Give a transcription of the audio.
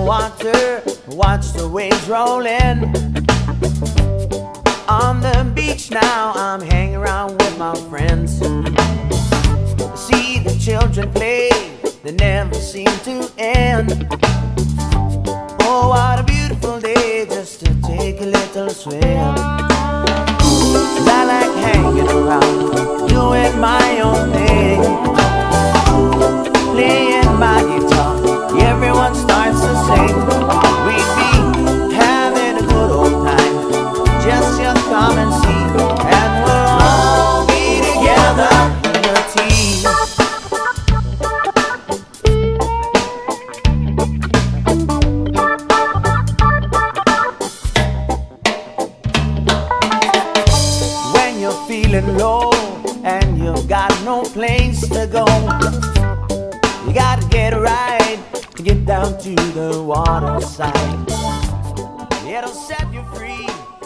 water, watch the waves roll in. On the beach now, I'm hanging around with my friends. See the children play, they never seem to end. Oh, what a beautiful day just to take a little swim. I like hanging around, doing my own thing, playing my guitar, everyone starts to sing. We'd be having a good old time, just you come and see, and we'll all be together in the tea. When you're feeling low and you've got no place to go, you gotta get a ride to get down to the water side. It'll set you free.